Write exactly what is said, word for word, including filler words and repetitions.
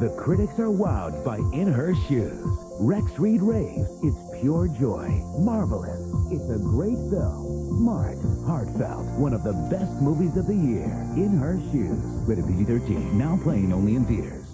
The critics are wowed by In Her Shoes. Rex Reed raves it's pure joy, marvelous. It's a great film, smart, heartfelt, one of the best movies of the year. In Her Shoes. Rated P G thirteen, now playing only in theaters.